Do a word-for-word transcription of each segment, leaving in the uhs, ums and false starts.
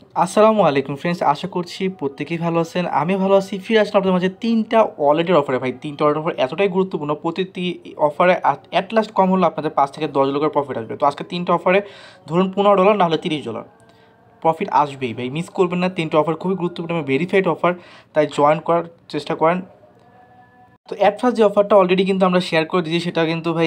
আসসালামু আলাইকুম ফ্রেন্ডস, আশা করছি প্রত্যেকেই ভালো আছেন। আমি ভালো আছি। ফিরে আসলাম আপনাদের মাঝে তিনটা ওয়ালেটের অফারে। ভাই তিনটা ওয়ালেটের অফার এতটাই গুরুত্বপূর্ণ, প্রতিটি অফারে অ্যাট লাস্ট কম হলো আপনাদের পাঁচ থেকে দশ ডলার প্রফিট আসবে। তো আজকে তিনটা অফারে ধরুন পনেরো ডলার না হলে তিরিশ ডলার প্রফিট আসবেই। ভাই মিস করবেন না, তিনটা অফার খুবই গুরুত্বপূর্ণ এবং ভেরিফাইড অফার, তাই জয়েন করার চেষ্টা করেন। তো অ্যাট ফার্স্ট যে অফারটা অলরেডি কিন্তু আমরা শেয়ার করে দিয়েছি, সেটা কিন্তু ভাই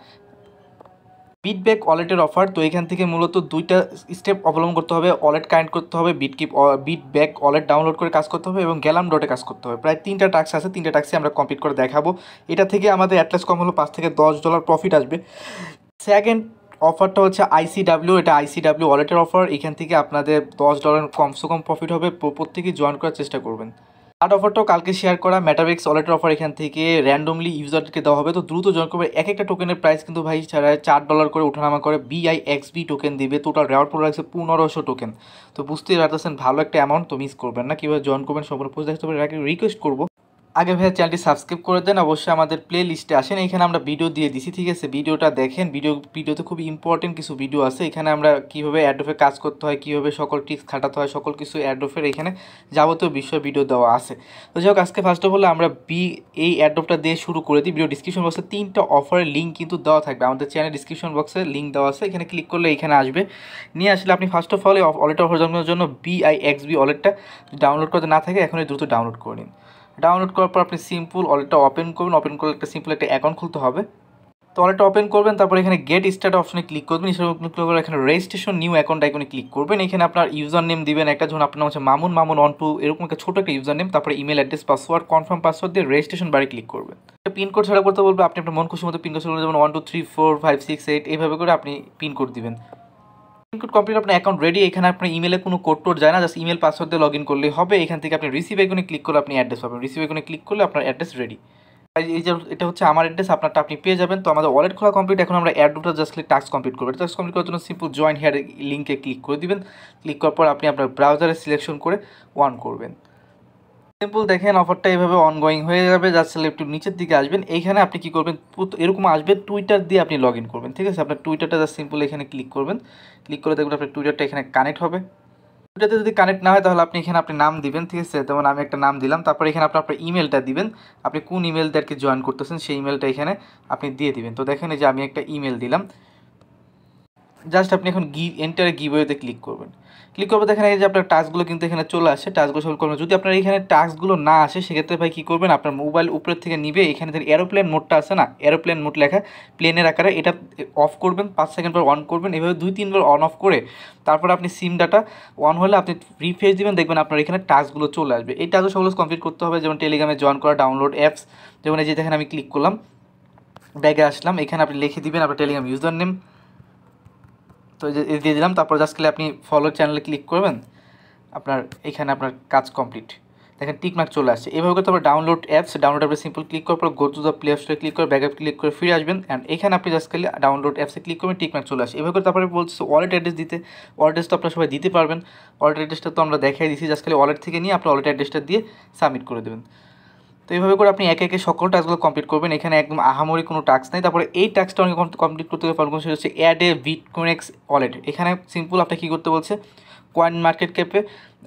বিটব্যাক ওয়ালেটের অফার। তো এখান থেকে মূলত দুইটা স্টেপ অবলম্বন করতে হবে। ওয়ালেট কানেক্ট করতে হবে, বিটকিপ বিটব্যাক ওয়ালেট ডাউনলোড করে কাজ করতে হবে এবং গ্যালাম ডটে কাজ করতে হবে। প্রায় তিনটা টাস্ক আছে, তিনটা টাস্কই আমরা কমপ্লিট করে দেখাবো। এটা থেকে আমাদের অ্যাটলাস কম হলো পাঁচ থেকে দশ ডলার প্রফিট আসবে। সেকেন্ড অফারটা হচ্ছে আইসিডাব্লিউ, এটা আইসিডাব্লিউ ওয়ালেটের অফার। এখান থেকে আপনাদের দশ ডলার কমসে কম প্রফিট হবে। প্রত্যেকেই জয়েন করার চেষ্টা করবেন। থার্ড অফারটাও কালকে শেয়ার করা মেটাবিক্স ওয়ালেটের অফার। এখান থেকে র্যান্ডমলি ইউজারকে দেওয়া হবে, তো দ্রুত জয়েন করবে। এক একটা টোকেনের প্রাইস কিন্তু ভাই ছাড়া চার ডলার করে ওঠানামা করে। বিআইএক্সবি টোকেন দিবে, টোটাল রেওয়ার্ড পুরো লাগছে পনেরোশো টোকেন। তো বুঝতেই পারতেছেন ভালো একটা অ্যামাউন্ট, তো মিস করবেন না। কীভাবে জয়েন করবেন সম্পূর্ণ পোস্ট দেখতে পারেন। রিকোয়েস্ট করবো আগে ভাই চ্যানেলটি সাবস্ক্রাইব করে দেন, অবশ্যই আমাদের প্লে লিস্টে আসেন। এখানে আমরা ভিডিও দিয়ে দিছি, ঠিক আছে? ভিডিওটা দেখেন। ভিডিও ভিডিওতে খুব ইম্পর্টেন্ট কিছু ভিডিও আছে। এখানে আমরা কীভাবে অ্যাড্রপে কাজ করতে হয়, কীভাবে সকল টিপস খাটাতে হয়, সকল কিছু অ্যাড্রপের এখানে যাবতীয় বিষয় ভিডিও দেওয়া আছে। তো যাই হোক, আজকে ফার্স্ট অফ অল আমরা বি এই অ্যাড্রপটা দিয়ে শুরু করে দিই। ভিডিও ডিসক্রিপশন বক্সে তিনটা অফারের লিঙ্ক কিন্তু দেওয়া থাকবে। আমাদের চ্যানেল ডিসক্রিপশন বক্সে লিঙ্ক দেওয়া আছে, এখানে ক্লিক করলে এখানে আসবে। নিয়ে আসলে আপনি ফার্স্ট অফ অল এই ওয়ালেট অফার জন্মের জন্য বিআইএক্সবি ওয়ালেটটা ডাউনলোড করতে না থাকে এখনই দ্রুত ডাউনলোড করে নিন। ডাউনলোড করার পর আপনি সিম্পল ওয়ালেটটা ওপেন করবেন। ওপেন করলে একটা সিম্পল একটা অ্যাকাউন্ট খুলতে হবে। তো ওয়ালেটটা ওপেন করবেন, তারপর এখানে গেট স্টার্ট অপশনে ক্লিক করবেন। ক্লিক করে এখানে রেজিস্ট্রেশন নিউ অ্যাকাউন্ট আইকনে ক্লিক করবেন। এখানে আপনার ইউজার নেম দিবেন একটা, যখন আপনার হচ্ছে মামুন মামুন ওয়ান টু এরকম একটা ছোটো একটা ইউজার নেম, তারপরে email address, password, confirm password দিয়ে রেজিস্ট্রেশন বারে ক্লিক করবেন। পিন কোড ছাড়া করতে বলবে, আপনি আপনার মন খুশি মতো পিন কোড ছাড়া যেমন one two three four five six eight এইভাবে করে আপনি পিন কোড দিবেন। পিন কোড কমপ্লিট, আপনার অ্যাকাউন্ট রেডি। এখানে আপনার ইমেলে কোনো কোড টোড যায় না, জাস্ট ইমেল পাসওয়ার্ড দিয়ে লগ ইন করলেই হবে। এখান থেকে আপনি রিসিভ আইকনে ক্লিক করলে আপনি অ্যাড্রেস পাবেন। রিসিভ আইকনে ক্লিক করলে আপনার অ্যাড্রেস রেডি। এই যে এটা হচ্ছে আমার অ্যাড্রেস, আপনারটা আপনি পেয়ে যাবেন। তো আমাদের ওয়ালেট খোলা কমপ্লিট। এখন আমরা অ্যাড্রপটা জাস্ট টাস্ক কমপ্লিট করবো। টাস্ক কমপ্লিট করার জন্য সিম্পল জয়েন হেয়ার লিঙ্কে ক্লিক করে দিবেন। ক্লিক করার পর আপনি আপনার ব্রাউজারে সিলেকশন করে অন করবেন। সিম্পল দেখেন অফারটা এভাবে অনগোয়িং হয়ে যাবে। জাস্ট একটু নিচের দিকে আসবেন, এইখানে আপনি কী করবেন, এরকম আসবে টুইটার দিয়ে আপনি লগ ইন করবেন, ঠিক আছে? আপনার টুইটারটা জাস্ট সিম্পল এখানে ক্লিক করবেন। ক্লিক করে দেখবেন আপনার টুইটারটা এখানে কানেক্ট হবে। টুইটারতে যদি কানেক্ট না হয় তাহলে আপনি এখানে আপনি নাম দিবেন, ঠিক আছে? যেমন আমি একটা নাম দিলাম, তারপর এখানে আপনার আপনার ইমেলটা দিবেন। আপনি কোন ইমেলটাকে জয়েন করতেছেন সেই ইমেলটা এখানে আপনি দিয়ে দিবেন। তো দেখেন এই যে আমি একটা ইমেল দিলাম। জাস্ট আপনি এখন গি এন্টারে গিভওয়েতে ক্লিক করবেন। ক্লিক করবে, দেখেন এই যে আপনার টাস্কগুলো কিন্তু এখানে চলে আসে। টাস্কগুলো সলভ করবেন। যদি আপনার এখানে টাস্কগুলো না আসে সেক্ষেত্রে ভাই কী করবেন, আপনার মোবাইল উপরের থেকে নিবে, এখানে থেকে এরোপ্লেন মোডটা আছে না, এরোপ্লেন মোড লেখা প্লেনের আকারে, এটা অফ করবেন। পাঁচ সেকেন্ড পর অন করবেন। এভাবে দুই তিনবার অন অফ করে তারপর আপনি সিম ডাটা অন হলে আপনি রিফ্রেশ দিবেন, দেখবেন আপনার এখানে টাস্কগুলো চলে আসবে। এই টাস্কগুলো সবগুলো কমপ্লিট করতে হবে। যেমন টেলিগ্রামে জয়েন করা, ডাউনলোড অ্যাপস, যেমন এই যে দেখেন আমি ক্লিক করলাম, ব্যাগে আসলাম, এখানে আপনি লিখে দিবেন আপনার টেলিগ্রাম ইউজার নেম। তো দিয়ে দিলাম। তারপর জাস্ট খেলে আপনি ফলো চ্যানেলে ক্লিক করবেন, আপনার এখানে আপনার কাজ কমপ্লিট। দেখেন টিকমার্ক চলে আসছে। এভাবে করে তারপর ডাউনলোড অ্যাপস, ডাউনলোড অ্যাপে সিম্পল ক্লিক করার পর গো টু দ্য প্লে স্টোরে ক্লিক করে ব্যাক আপ ক্লিক করে ফিরে আসবেন। অ্যান্ড এখানে আপনি জাস্ট খেলে ডাউনলোড অ্যাপসে ক্লিক করবেন, টিকমার্ক চলে আসে। এভাবে করে তারপরে বলছে ওয়ালেট অ্যাড্রেস দিতে। ওয়ালেট অ্যাড্রেস তো আপনারা সবাই দিতে পারবেন। ওয়ালেট অ্যাড্রেসটা তো আমরা দেখাই দিচ্ছি, জাস্ট খালি ওয়ালেট থেকে নিয়ে আপনার ওয়ালেট অ্যাড্রেসটা দিয়ে সাবমিট করে দেবেন। তো এইভাবে করে আপনি একে একে সকল টাস্কগুলো কমপ্লিট করবেন। এখানে একদম আহামরি কোনো টাস্ক নেই। তারপরে এই টাস্কটা অনেক কমপ্লিট করতে গেলে ফলো সেটা হচ্ছে অ্যাড এ বিটকয়েনস ওয়ালেট। এখানে সিম্পল আপনি কী করতে বলছে, কয়েন মার্কেট ক্যাপে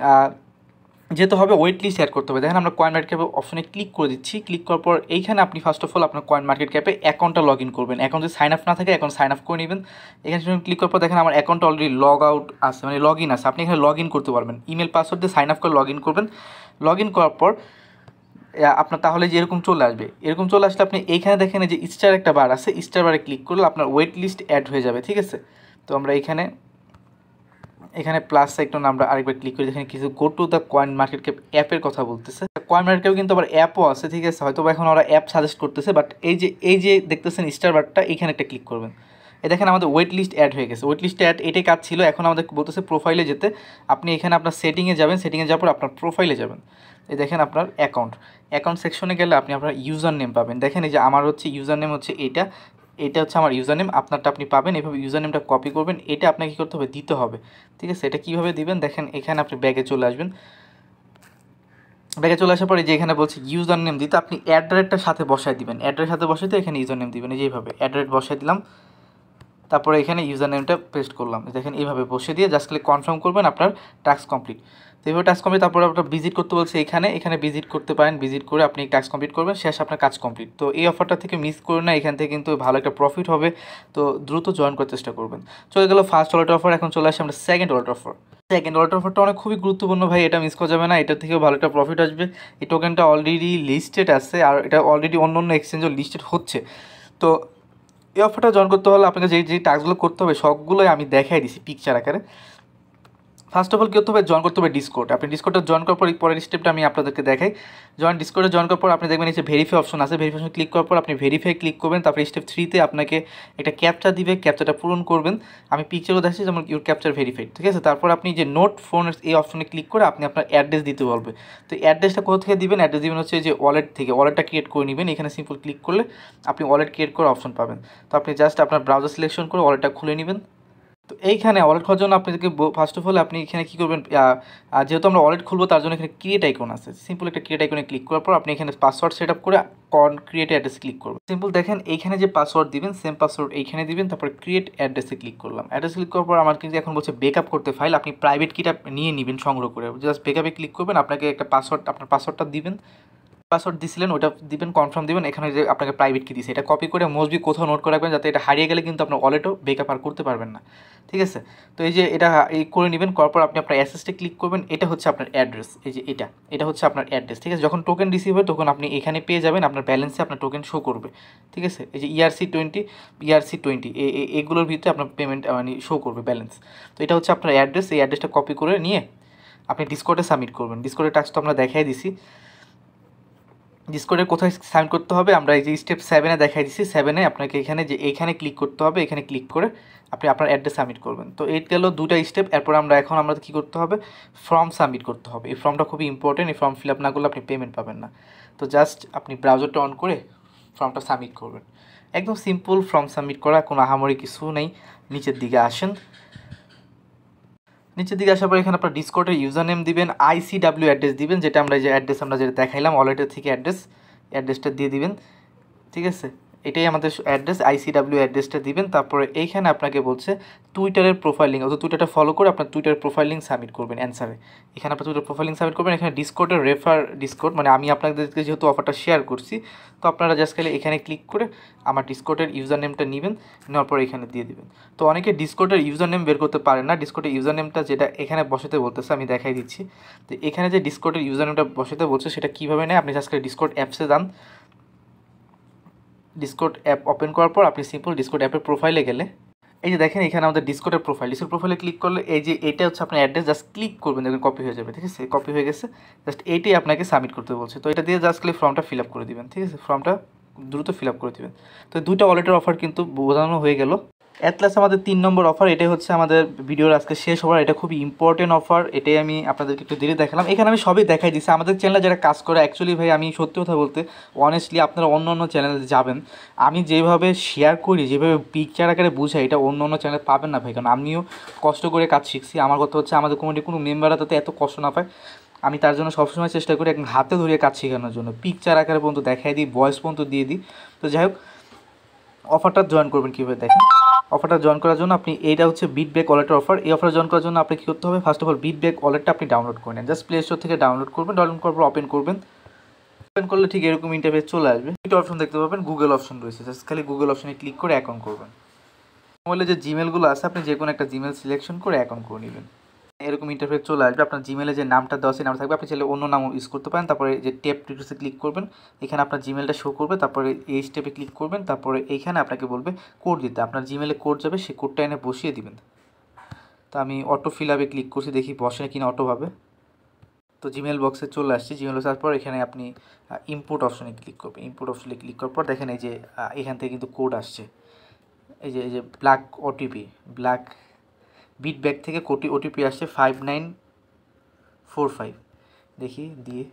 যেতে হবে, ওয়েট লিস্ট অ্যাড করতে হবে। দেখেন আমরা কয়েন মার্কেট ক্যাপে অপশনে ক্লিক করে দিচ্ছি। ক্লিক করার পর এইখানে আপনি ফার্স্ট অফ অল আপনার কয়েন মার্কেট ক্যাপে অ্যাকাউন্টটা লগ ইন করবেন। অ্যাকাউন্ট যদি সাইন আপ না থাকে অ্যাকাউন্ট সাইন আপ করে নেবেন। এখানে ক্লিক করার পর দেখেন আমার অ্যাকাউন্টটা অলরেডি লগ আউট আছে, মানে লগ ইন আছে। আপনি এখানে লগ ইন করতে পারবেন, ইমেল পাসওয়ার্ড দিয়ে সাইন আপ করে লগ ইন করবেন। লগ ইন করার পর আপনার তাহলে যে এরকম চলে আসবে। এরকম চলে আসলে আপনি এইখানে দেখেন যে স্টার একটা বার আছে, স্টার বারে ক্লিক করলে আপনার ওয়েট লিস্ট অ্যাড হয়ে যাবে, ঠিক আছে? তো আমরা এখানে এখানে প্লাস সাইকন আমরা আরেকবার ক্লিক করি। দেখেন কিছু go to the coin market cap অ্যাপের কথা বলতেছে। কয়েন মার্কেট ক্যাপ কিন্তু আবার অ্যাপও আছে, ঠিক আছে? হয়তো এখন ওরা অ্যাপ সাজেস্ট করতেছে, বাট এই যে এই যে দেখতেছেন স্টার বারটা, এখানে একটা ক্লিক করবেন। এই দেখেন আমাদের ওয়েট লিস্ট অ্যাড হয়ে গেছে। ওয়েট লিস্ট অ্যাড এটাই কাজ ছিল। এখন আমাদের বলতেছে প্রোফাইলে যেতে। আপনি এখানে আপনার সেটিংয়ে যাবেন, সেটিংয়ে যাওয়ার পর আপনার প্রোফাইলে যাবেন। এই দেখেন আপনার অ্যাকাউন্ট অ্যাকাউন্ট সেকশনে গেলে আপনি আপনার ইউজার নেম পাবেন। দেখেন এই যে আমার হচ্ছে ইউজার নেম হচ্ছে এইটা, এটা হচ্ছে আমার ইউজার নেম, আপনারটা আপনি পাবেন। এভাবে ইউজার নেমটা কপি করবেন, এটা আপনাকে কী করতে হবে, দিতে হবে, ঠিক আছে? এটা কীভাবে দিবেন দেখেন, এখানে আপনি ব্যাগে চলে আসবেন। ব্যাগে চলে আসার পরে যে এখানে বলছে ইউজার নেম দিতে, আপনি অ্যাড্রেসটার সাথে বসায় দিবেন। অ্যাড্রেসের সাথে বসাইতে এখানে ইউজার নেম দিবেন। এই যেভাবে অ্যাড্রেস বসাই দিলাম। তারপরে এখানে ইউজার নেমটা পেস্ট করলাম, দেখেন এইভাবে বসে দিয়ে জাস্ট ক্লিক কনফার্ম করবেন, আপনার টাস্ক কমপ্লিট। তো এইভাবে টাস্ক কমপ্লিট, তারপরে আপনার ভিজিট করতে বলছে এখানে, এখানে ভিজিট করতে পারেন, ভিজিট করে আপনি টাস্ক কমপ্লিট করবেন, শেষ আপনার কাজ কমপ্লিট। তো এই অফারটা থেকে মিস করুন না, এখান থেকে কিন্তু ভালো একটা প্রফিট হবে, তো দ্রুত জয়েন করার চেষ্টা করবেন। চলে গেল ফার্স্ট ওয়ালেট অফার, এখন চলে আসে আমরা second wallet offer. Second wallet অফারটা অনেক খুবই গুরুত্বপূর্ণ ভাই, এটা মিস করা যাবে না, এটার থেকেও ভালো একটা প্রফিট আসবে। এই টোকেনটা অলরেডি লিস্টেড আছে, আর এটা অলরেডি অন্য অন্য এক্সচেঞ্জও লিস্টেড হচ্ছে। তো এই অফারটা জয়েন করতে হলে আপনাকে যে যে টাস্কগুলো করতে হবে সবগুলোই আমি দেখাই দিছি পিকচার আকারে। ফার্স্ট অফ অল কী করতে হবে, জয়েন করতে হবে ডিসকোড। আপনি ডিসকোডটা জয়েন করার পর পরের স্টেপটা আমি আপনাদেরকে দেখাই। জয়েন ডিসকোডে জয়েন করার পর আপনি দেখবেন এই যে ভেরিফাই অপশন আছে, ভেরিফিকেশন ক্লিক করার পর আপনি ভেরিফাই ক্লিক করবেন, তারপরে স্টেপ থ্রিতে আপনাকে একটা ক্যাপচা দিবে, ক্যাপচাটা পূরণ করবেন। আমি পিকচারও দেখাচ্ছি যেমন ইউর ক্যাপচার ভেরিফাইড, ঠিক আছে। তারপর আপনি যে নোট ফোন এই অপশনে ক্লিক করে আপনি আপনার অ্যাড্রেস দিতে বলবে। তো অ্যাড্রেসটা কোথা থেকে দিবেন, অ্যাড্রেস দিবেন হচ্ছে যে ওয়ালেট থেকে, ওয়ালেটটা ক্রিয়েট করে নেবেন। এখানে সিম্পল ক্লিক করলে আপনি ওয়ালেট ক্রিয়েট করার অপশন পাবেন। তো আপনি জাস্ট আপনার ব্রাউজার সিলেকশন করে ওয়ালেটটা খুলে নেবেন। তো এইখানে ওয়ালেট খোলার জন্য আপনাদেরকে ফার্স্ট অফ অল আপনি এখানে কী করবেন, যেহেতু আমরা ওয়ালেট খুলবো তার জন্য এখানে ক্রিয়েট আইকন আছে, সিম্পল একটা ক্রিয়েট আইকনে ক্লিক করার পর আপনি এখানে পাসওয়ার্ড সেট আপ করে কন ক্রিয়েট অ্যাড্রেস ক্লিক করবেন। সিম্পল দেখেন এইখানে যে পাসওয়ার্ড দিবেন সেম পাসওয়ার্ড এইখানে দিবেন, তারপর ক্রিয়েট অ্যাড্রেসে ক্লিক করলাম। অ্যাড্রেস ক্লিক করার পর আমার কিন্তু এখন বলছে ব্যাকআপ করতে ফাইল, আপনি প্রাইভেট কিটা নিয়ে নেবেন সংগ্রহ করে, জাস্ট ব্যাকআপে ক্লিক করবেন। আপনাকে একটা পাসওয়ার্ড, আপনার পাসওয়ার্ডটা দিবেন, পাসওয়ার্ড দিছিলেন ওটা দিবেন, কনফার্ম দিবেন। এখানে যে আপনাকে প্রাইভেট কি দিছে এটা কপি করে মোস্টলি কোথাও নোট করে রাখবেন, যাতে এটা হারিয়ে গেলে কিন্তু আপনার ওয়ালেটও ব্যাকআপ আর করতে পারবেন না, ঠিক আছে। তো এই যে এটা এই করে নেবেন, করার পর আপনি আপনার অ্যাসেসটে ক্লিক করবেন। এটা হচ্ছে আপনার অ্যাড্রেস, এই যে এটা এটা হচ্ছে আপনার অ্যাড্রেস, ঠিক আছে। যখন টোকেন রিসিভ হয় তখন আপনি এখানে পেয়ে যাবেন, আপনার ব্যালেন্সে আপনার টোকেন শো করবে, ঠিক আছে। এই যে ইআরসি টোয়েন্টি ইআরসি টোয়েন্টি এগুলোর ভিতরে আপনার পেমেন্ট মানে শো করবে ব্যালেন্স। তো এটা হচ্ছে আপনার অ্যাড্রেস, এই অ্যাড্রেসটা কপি করে নিয়ে আপনি ডিসকর্ডে সাবমিট করবেন। ডিসকর্ডের টাস্কটা আমরা দেখাই দিছি, ডিসকর্ডে কোথায় সাইন করতে হবে আমরা এই যে স্টেপ সেভেনে দেখাই দিচ্ছি। সেভেনে আপনাকে এখানে যে এইখানে ক্লিক করতে হবে, এখানে ক্লিক করে আপনি আপনার অ্যাড্রেস সাবমিট করবেন। তো এই গেল দুটা স্টেপ। এরপর আমরা এখন আমরা কী করতে হবে, ফর্ম সাবমিট করতে হবে। এই ফর্মটা খুবই ইম্পর্টেন্ট, এই ফর্ম ফিল আপ না করলে আপনি পেমেন্ট পাবেন না। তো জাস্ট আপনি ব্রাউজারটা অন করে ফর্মটা সাবমিট করবেন। একদম সিম্পল ফর্ম সাবমিট করা, কোনো আহামরি কিছু নেই। নিচের দিকে আসেন, নিচের দিকে আসার পর এখানে আপনার ডিসকর্ডের ইউজার নেম দিবেন, আইসিডাব্লিউ অ্যাড্রেস দিবেন, যেটা আমরা যে অ্যাড্রেস আমরা যেটা দেখাইলাম ওয়ালেটের থেকে অ্যাড্রেস, অ্যাড্রেসটা দিয়ে দিবেন, ঠিক আছে। এটাই আমাদের অ্যাড্রেস, আইসিডাব্লিউ অ্যাড্রেসটা দিবেন। তারপরে এইখানে আপনাকে বলছে টুইটারের প্রোফাইল লিঙ্ক, অথবা টুইটারটা ফলো করে আপনার টুইটার প্রোফাইল লিঙ্ক সাবমিট করবেন অ্যান্সারে। এখানে আপনার টুইটার প্রোফাইল লিঙ্ক সাবমিট করবেন। এখানে ডিসকর্ডের রেফার ডিসকর্ড, মানে আমি আপনাদেরকে যেহেতু অফারটা শেয়ার করছি, তো আপনারা জাস্ট খালি এখানে ক্লিক করে আমার ডিসকর্ডের ইউজার নেমটা নেবেন, নেওয়ার পর এখানে দিয়ে দিবেন। তো অনেকে ডিসকর্ডের ইউজার নেম বের করতে পারেন না, ডিসকর্ডের ইউজার নেমটা যেটা এখানে বসাতে বলতেছে আমি দেখাই দিচ্ছি। তো এখানে যে ডিসকর্ডের ইউজার নেমটা বসাতে বলছে সেটা কীভাবে নেয়, আপনি জাস্ট খালি ডিসকর্ড অ্যাপসে যান, ডিসকর্ড অ্যাপ ওপেন করার পর আপনি সিম্পল ডিসকর্ড অ্যাপের প্রোফাইলে গেলে এই যে দেখেন এখানে আমাদের ডিসকর্ডের প্রোফাইল, ডিসকর্ড প্রোফাইলে ক্লিক করলে এই যে এটা হচ্ছে আপনার অ্যাড্রেস, জাস্ট ক্লিক করবেন, দেখবেন কপি হয়ে যাবে, ঠিক আছে। কপি হয়ে গেছে, জাস্ট এইটাই আপনাকে সাবমিট করতে বলছে। তো এটা দিয়ে জাস্ট খালি ফর্মটা ফিল আপ করে দিবেন, ঠিক আছে। ফর্মটা দ্রুত ফিল আপ করে দিবেন। তো দুইটা ওয়ালেটের অফার কিন্তু বোঝানো হয়ে গেল। অ্যাট লাস্ট আমাদের তিন নম্বর অফার, এটাই হচ্ছে আমাদের ভিডিওর আজকে শেষ হওয়ার, এটা খুবই ইম্পর্টেন্ট অফার, এটাই আমি আপনাদেরকে একটু ধীরে দেখালাম। এখানে আমি সবই দেখাই দিচ্ছি। আমাদের চ্যানেলে যারা কাজ করে, অ্যাকচুয়ালি ভাই আমি সত্যি কথা বলতে অনেস্টলি আপনারা অন্য অন্য চ্যানেলে যাবেন, আমি যেভাবে শেয়ার করি, যেভাবে পিকচার আকারে বুঝাই, এটা অন্য অন্য চ্যানেলে পাবেন না ভাই। কারণ আমিও কষ্ট করে কাজ শিখছি। আমার কথা হচ্ছে আমাদের কমিটির কোনো মেম্বাররা তাতে এত কষ্ট না পায়, আমি তার জন্য সবসময় চেষ্টা করি একদম হাতে ধরিয়ে কাজ শেখানোর জন্য, পিকচার আকারে পর্যন্ত দেখাই দিই, ভয়েস পর্যন্ত দিয়ে দিই। তো যাই হোক, অফারটা জয়েন করবেন কীভাবে দেখেন। অফারটা জয়েন করার জন্য আপনি, এইটা হচ্ছে বিটব্যাক ওয়ালেটের অফার। এই অফার জয়েন করার জন্য আপনি কী করতে হবে, ফার্স্ট অফ অল বিটব্যাক ওয়ালেটটা আপনি ডাউনলোড করে নেন, জাস্ট প্লে স্টোর থেকে ডাউনলোড করবেন। ডাউনলোড করার পর ওপেন করবেন। ওপেন করলে ঠিক এরকম ইন্টারফেস চলে আসবে। দুটো অপশন দেখতে পাবেন, গুগল অপশন রয়েছে, জাস্ট খালি গুগল অপশনে ক্লিক করে অ্যাকাউন্ট করবেন। মোবাইলে যে জিমেলগুলো আছে আপনি যে কোনো একটা জিমেল সিলেকশন করে অ্যাকাউন্ট করে নেবেন। এরকম ইন্টারফেস চলে আসবে। আপনার জিমেলে যে নামটা দেওয়া সেই নাম থাকবে, আপনি চাইলে অন্য নামও ইউজ করতে পারেন। তারপরে যে ট্যাপ টিটুসে ক্লিক করবেন, এখানে আপনার জিমেলটা শো করবে। তারপরে এই স্টেপে ক্লিক করবেন, তারপরে এইখানে আপনাকে বলবে কোড দিতে, আপনার জিমেলে কোড যাবে, সেই কোডটা এনে বসিয়ে দিবেন। তো আমি অটো ফিল আপে ক্লিক করছি, দেখি বসে কিনা অটোভাবে। তো জিমেল বক্সে চলে আসছে। জিমেল বক্সে আসার পর এখানে আপনি ইনপুট অপশনে ক্লিক করবেন। ইনপুট অপশনে ক্লিক করার পর দেখেন এই যে এখান থেকে কিন্তু কোড আসছে, এই যে এই যে ব্ল্যাক ওটিপি, ব্ল্যাক বিটব্যাক থেকে কোটি ওটিপি আসছে ফাইভ নাইন ফোর ফাইভ। দেখি দিয়ে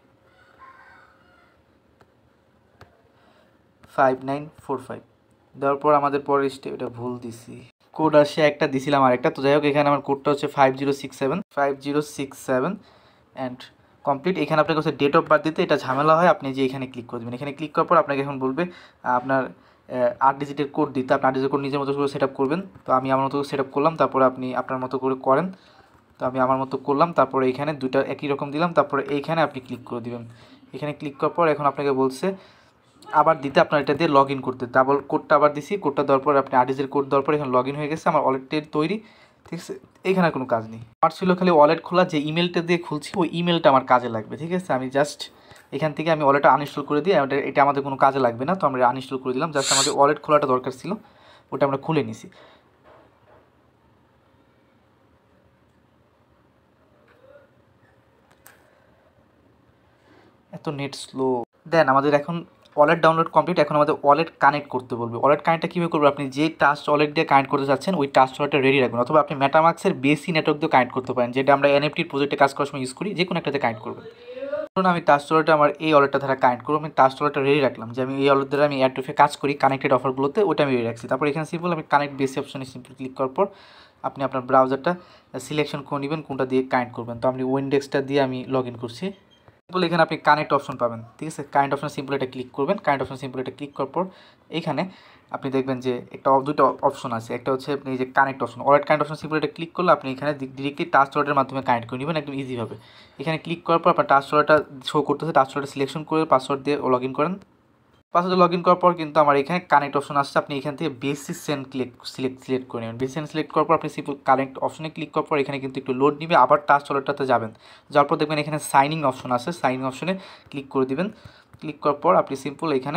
ফাইভ নাইন ফোর ফাইভ দেওয়ার পর আমাদের পরের স্টেপ, এটা ভুল দিছি, কোড আসছে একটা, দিছিলাম আরেকটা। তো যাই হোক, এখানে আমার কোডটা হচ্ছে five zero six seven five zero six seven and complete. এখানে আপনাকে হচ্ছে ডেট অফ বার্থ দিতে এটা ঝামেলা হয়, আপনি যে এখানে ক্লিক করে দেবেন। এখানে ক্লিক করার পর আপনাকে এখন বলবে আপনার আট ডিজিটের কোড দিতে, আপনি আট ডিজিটের কোড নিজের মতো করে সেট আপ করবেন। তো আমি আমার মতো সেট আপ করলাম, তারপরে আপনি আপনার মতো করে করেন। তো আমি আমার মতো করলাম, তারপরে এইখানে দুইটা একই রকম দিলাম, তারপরে এইখানে আপনি ক্লিক করে দিবেন। এখানে ক্লিক করার পর এখন আপনাকে বলছে আবার দিতে, আপনার এটা দিয়ে লগ ইন করতে, ডাবল কোডটা আবার দিছি, কোডটা দেওয়ার পর আপনি আরডিজের কোড দেওয়ার পর এখানে লগ ইন হয়ে গেছে, আমার ওয়ালেটের তৈরি। ঠিক আছে, এইখানে কোনো কাজ নেই, আমার ছিল খালি ওয়ালেট খোলা, যে ইমেলটা দিয়ে খুলছি ওই ইমেলটা আমার কাজে লাগবে। ঠিক আছে, আমি জাস্ট এখান থেকে আমি ওয়ালেটটা আনইনস্টল করে দিই, এটা আমাদের কোনো কাজে লাগবে না, তো আমরা আনইনস্টল করে দিলাম। জাস্ট আমাদের ওয়ালেট খোলাটা দরকার ছিল, ওটা আমরা খুলে নিছি। এত নেট স্লো। দেন আমাদের এখন ওয়ালেট ডাউনলোড কমপ্লিট, এখন আমাদের ওয়ালেট কানেক্ট করতে বলবে। ওয়ালেট কানেক্টটা কীভাবে করবে, আপনি যে টাস্ট ওয়ালেট দিয়ে কানেক্ট করতে যাচ্ছেন ওই টাস্ট ওয়ালেটটা রেডি রাখবেন, অথবা আপনি মেটামাক্সের বেসি নেটওয়ার্ক দিয়ে কানেক্ট করতে পারেন, যেটা আমরা এনএফটির প্রজেক্টে কাজ করার সময় ইউজ করি, যে কোনো একটাতে কানেক্ট করবেন। ধরুন আমি টাস্ট ওয়ালেটটা আমার এই ওয়ালেটটা দ্বারা কানেক্ট করবো, আমি টাস্ট ওয়ালেটটা রেডি রাখলাম, যে আমি এই ওয়ালেট দ্বারা আমি এয়ারড্রপে কাজ করি কানেক্টেড অফারগুলোতে, ওটা আমি রেডি রাখছি। তারপর এখানে সিম্পল আমি কানেক্ট বেসি অপশনে সিম্পল ক্লিক করার পর আপনি আপনার ব্রাউজারটা সিলেকশন করে নেবেন কোনটা দিয়ে কানেক্ট করবেন। তো আমি উইন্ডেক্সটা দিয়ে আমি লগ ইন করছি। সিম্পল এখানে আপনি কানেক্ট অপশন পাবেন। ঠিক আছে, কানেক্ট অপশন সিম্পল এটা ক্লিক করবেন। কানেক্ট অপশন সিম্পল এটা ক্লিক করার পর এখানে আপনি দেখবেন যে একটা দুটো অপশন আছে, একটা হচ্ছে আপনি যে connect option, wallet connect option simple এটা ক্লিক করলে আপনি এখানে ডিরেক্টলি টাস্ট ওয়ালেটের মাধ্যমে কানেক্ট করে নেবেন একদম ইজিভাবে। এখানে ক্লিক করার পর আপনার টাস্ট ওয়ালেটটা শো করতেছে, টাস্ট ওয়ালেটটা সিলেকশন করে পাসওয়ার্ড দিয়ে লগ ইন করেন। পাসওয়ার্ডে লগ ইন করার পর কিন্তু আমার এখানে কানেক্ট অপশন আসছে, আপনি এখান থেকে basis send click select select করে নেবেন। বেসিস সেন্ড সিলেক্ট করার পর আপনি সিম্পল কানেক্ট অপশনে ক্লিক করার পর এখানে কিন্তু একটু লোড নিবে, আবার টাস্ট ওয়ালেটটাতে যাবেন, যাওয়ার পর দেখবেন এখানে সাইনিং অপশন আছে, সাইনিং অপশনে ক্লিক করে দিবেন। ক্লিক করার পর আপনি সিম্পল এখানে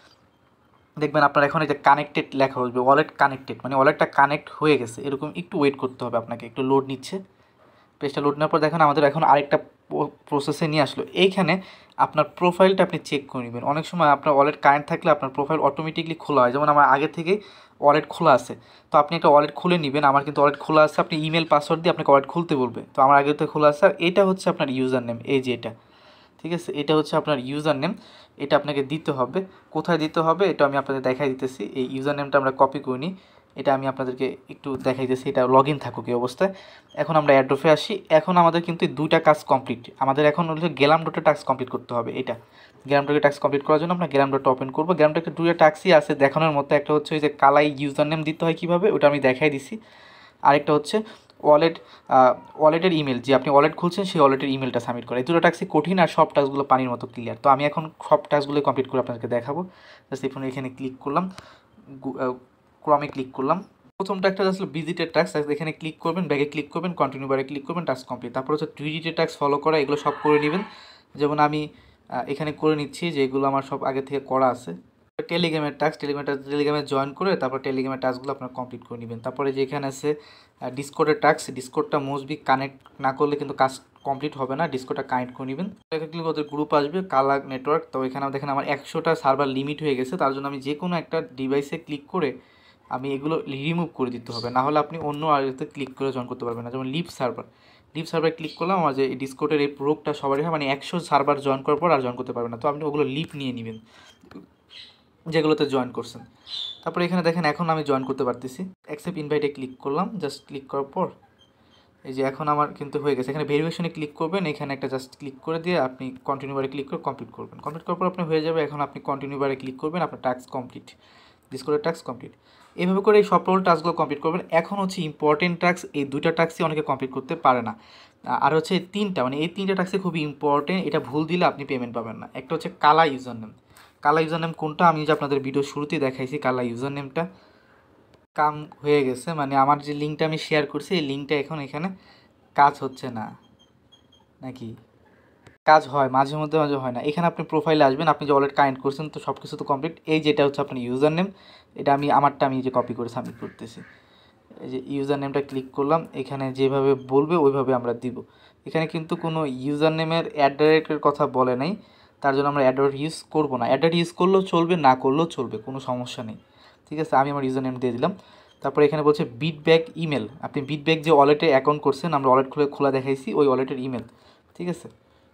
দেখবেন আপনার এখন এই যে কানেক্টেড লেখা আসবে, ওয়ালেট কানেক্টেড, মানে ওয়ালেটটা কানেক্ট হয়ে গেছে, এরকম একটু ওয়েট করতে হবে আপনাকে, একটু লোড নিচ্ছে। পেজটা লোড নেওয়ার পর দেখেন আমাদের এখন আরেকটা প্রসেসে নিয়ে আসলো। এইখানে আপনার প্রোফাইলটা আপনি চেক করে নেবেন। অনেক সময় আপনার ওয়ালেট কানেক্ট থাকলে আপনার প্রোফাইল অটোমেটিকলি খোলা হয়, যেমন আমার আগে থেকে ওয়ালেট খোলা আছে, তো আপনি একটা ওয়ালেট খুলে নেবেন। আমার কিন্তু ওয়ালেট খোলা আছে, আপনি ইমেল পাসওয়ার্ড দিয়ে আপনাকে ওয়ালেট খুলতে বলবে, তো আমার আগে থেকে খোলা আছে। আর এটা হচ্ছে আপনার ইউজার নেম, এই যে এটা, ঠিক আছে, এটা হচ্ছে আপনার ইউজার নেম, এটা আপনাকে দিতে হবে। কোথায় দিতে হবে এটা আমি আপনাদের দেখাই দিতেছি। এই ইউজার নেমটা আমরা কপি করে নিই, এটা আমি আপনাদেরকে একটু দেখাইতেছি, এটা লগ ইন থাকুক এই অবস্থায়। এখন আমরা এয়ারড্রপে আসি। এখন আমাদের কিন্তু দুইটা কাজ কমপ্লিট, আমাদের এখন হচ্ছে গেলাম ডটে টাস্ক কমপ্লিট করতে হবে। এটা গেলাম ডটে টাস্ক কমপ্লিট করার জন্য আমরা গেলাম ডটটা ওপেন করবো। গেলাম ডটে দুইটা টাস্কই আছে দেখানোর মতো, একটা হচ্ছে ওই যে কালাই ইউজার নেম দিতে হয় কীভাবে, ওটা আমি দেখাই দিছি। আরেকটা হচ্ছে ওয়ালেট ওয়ালেটের ইমেল, যে আপনি ওয়ালেট খুলছেন সেই ওয়ালেটের ইমেলটা সাবমিট করে। এই দুটো টাস্কই কঠিন, আর সব টাস্কগুলো পানির মতো ক্লিয়ার। তো আমি এখন সব টাস্কগুলো কমপ্লিট করে আপনাদেরকে দেখাবো। জাস্ট এখন এখানে ক্লিক করলাম, ক্রমে ক্লিক করলাম। প্রথমটা একটা আসলে ভিজিটের টাস্ক, এখানে ক্লিক করবেন, ব্যাগে ক্লিক করবেন, কন্টিনিউ বারে ক্লিক করবেন, টাস্ক কমপ্লিট। তারপর হচ্ছে ভিজিটের টাস্ক ফলো করা, এগুলো সব করে নেবেন। যেমন আমি এখানে করে নিচ্ছি, যে এগুলো আমার সব আগে থেকে করা আছে। টেলিগ্রামের টাস্ক, টেলিগ্রামের টেলিগ্রামে জয়েন করে তারপর টেলিগ্রামের টাস্কগুলো আপনার কমপ্লিট করে নেবেন। তারপরে যে এখানে আছে ডিসকর্ডের টাস্ক, ডিসকর্ডটা মোস্টবি কানেক্ট না করলে কিন্তু কাজ কমপ্লিট হবে না, ডিসকর্ডটা কানেক্ট করে নেবেন। এখানে ওদের গ্রুপ আসবে কালা নেটওয়ার্ক, তো এখানে দেখেন আমার একশোটা সার্ভার লিমিট হয়ে গেছে, তার জন্য আমি যে কোনো একটা ডিভাইসে ক্লিক করে আমি এগুলো রিমুভ করে দিতে হবে, না হলে আপনি অন্য আরেকতে ক্লিক করে জয়েন করতে পারবেন না। যেমন লিভ সার্ভার, লিভ সার্ভারে ক্লিক করলাম, আমার যে ডিসকর্ডের এই প্রোগটা সবারই হয়, মানে একশো সার্ভার জয়েন করার পর আর জয়েন করতে পারবেন না, তো আপনি ওগুলো লিভ নিয়ে নেবেন যেগুলোতে জয়েন করছেন। তারপরে এখানে দেখেন এখন আমি জয়েন করতে পারতেছি, অ্যাকসেপ্ট ইনভাইটে ক্লিক করলাম। জাস্ট ক্লিক করার পর এই যে এখন আমার কিন্তু হয়ে গেছে। এখানে ভেরিফিকেশনে ক্লিক করবেন, এখানে একটা জাস্ট ক্লিক করে দিয়ে আপনি কন্টিনিউ বারে ক্লিক করে কমপ্লিট করবেন। কমপ্লিট করার পর আপনি হয়ে যাবে। এখন আপনি কন্টিনিউ বারে ক্লিক করবেন, আপনার টাস্ক কমপ্লিট, ডিসকর্ডের টাস্ক কমপ্লিট। এইভাবে করে এই সব রোল টাস্কগুলো কমপ্লিট করবেন। এখন হচ্ছে ইম্পর্টেন্ট টাস্ক, এই দুইটা টাস্কই অনেকে কমপ্লিট করতে পারে না, আর হচ্ছে তিনটা, মানে এই তিনটা টাস্কই খুবই ইম্পর্টেন্ট, এটা ভুল দিলে আপনি পেমেন্ট পাবেন না। একটা হচ্ছে কালা ইউজার নেম, কালা ইউজার নেম কোনটা আমি যে আপনাদের ভিডিও শুরুতেই দেখাইছি, কালা ইউজার নেমটা কাম হয়ে গেছে, মানে আমার যে লিঙ্কটা আমি শেয়ার করছি এই লিঙ্কটা এখন এখানে কাজ হচ্ছে না, নাকি কাজ হয় মাঝে মধ্যে, মাঝে হয় না। এখানে আপনি প্রোফাইলে আসবেন, আপনি যে ওয়ালেট কানেক্ট করছেন, তো সব কিছু তো কমপ্লিট। এই যেটা হচ্ছে আপনার ইউজার নেম, এটা আমি আমারটা আমি যে কপি করে সাবমিট করতেছি। এই যে ইউজার নেমটা ক্লিক করলাম, এখানে যেভাবে বলবে ওইভাবে আমরা দিব। এখানে কিন্তু কোনো ইউজার নেমের অ্যাট দ্য রেটের কথা বলে নাই, তার জন্য আমরা অ্যাড ইউজ করবো না। অ্যাড ইউজ করলেও চলবে, না করলেও চলবে, কোনো সমস্যা নেই। ঠিক আছে, আমি আমার ইউজার নেম দিয়ে দিলাম। তারপরে এখানে বলছে বিটব্যাক ইমেল, আপনি বিটব্যাক যে ওয়ালেটে অ্যাকাউন্ট করছেন, আমরা ওয়ালেট খুলে খোলা দেখাইছি, ওই ওয়ালেটের ইমেল। ঠিক আছে,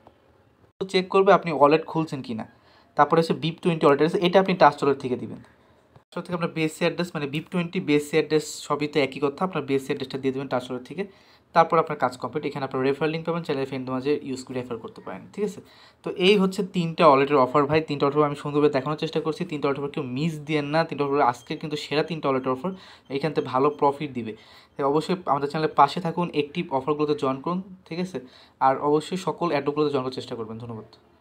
তো চেক করবে আপনি ওয়ালেট খুলছেন কি না। তারপরে হচ্ছে বিপ টোয়েন্টি ওয়ালেট আছে, এটা আপনি টাস্ট ওয়ালেট থেকে দিবেন। টাস্ট থেকে আপনার বেসি অ্যাড্রেস, মানে বিপ টোয়েন্টি বেসি অ্যাড্রেস সবই তো একই কথা, আপনার বেসি অ্যাড্রেসটা দিয়ে দেবেন টাস্ট ওয়ালেট থেকে। তারপর আপনার কাজ কমপ্লিট। এখানে আপনার রেফার লিঙ্ক পাবেন, চাইলে ফ্রেন্ডদের মাঝে ইউজ করে রেফার করতে পারেন, ঠিক আছে। তো এই হচ্ছে তিনটা ওয়ালেটের অফার ভাই। তিনটা অফার আমি সুন্দরভাবে দেখানোর চেষ্টা করছি। তিনটা অফার কেউ মিস দিয়েন না। তিনটা অফার আজকে কিন্তু সেরা তিনটা ওয়ালেটের অফার, এইখান থেকে ভালো প্রফিট দিবে। তাই অবশ্যই আমাদের চ্যানেলের পাশে থাকুন, অ্যাক্টিভ অফারগুলোতে জয়েন করুন, ঠিক আছে। আর অবশ্যই সকল অ্যাডগুলোতে জয়েন করার চেষ্টা করবেন। ধন্যবাদ।